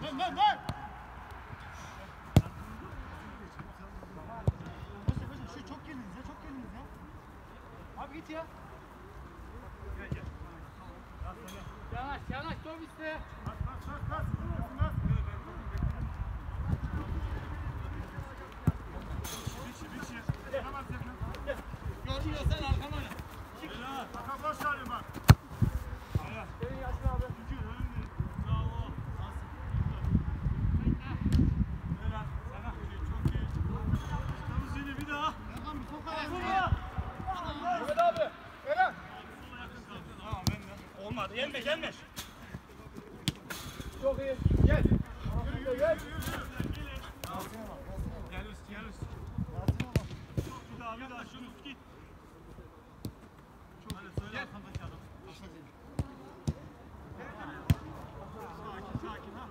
Şu çok geldiniz ya, çok geldiniz ya. Abi git ya. Yanaş, yanaş, top iste. Bas. Gördün ya sen arkana oyna. Baka boş arıyorum bak. Senin yaşın abi. Bravo. Helal. Sana. Çok iyi. Çıkamız yine bir daha. Erkan bir sokağa. Mehmet abi. Eren. Tamam ben de. Olmadı. Yenme. Çok iyi. Gel. Yürü. Gel üst. Bir daha şunu üst git. Çok hadi söyle arkandaki adam. Sakin ha.